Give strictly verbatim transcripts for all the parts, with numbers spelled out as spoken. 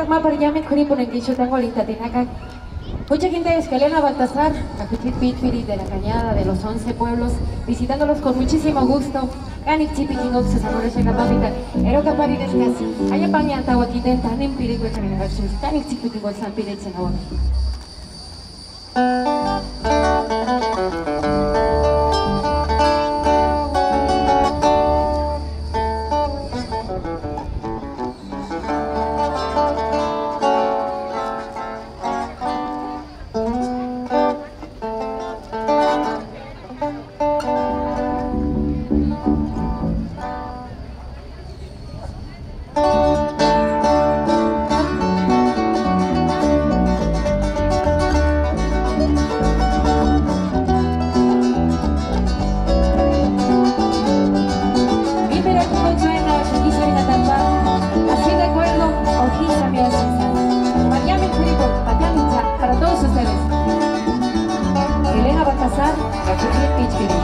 más para allá me por el dicho tengo lista tinaca. Mucha gente de Escalena Baltasar, Capitit Pitfiri de la Cañada, de los once pueblos, visitándolos con muchísimo gusto. Canik Chipiking of Sasamores en la Papita, Eroca Parines Gas, Ayapaña Tahuatiten, Tanim Pirigo Chaminerachus, Canik Chipiking of San Pirits en Agua. Para todos ustedes, Elena Baltasar, Capitit Pitfiri.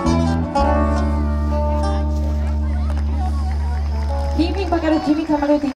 Jimmy Pagaro, Jimmy Camarote.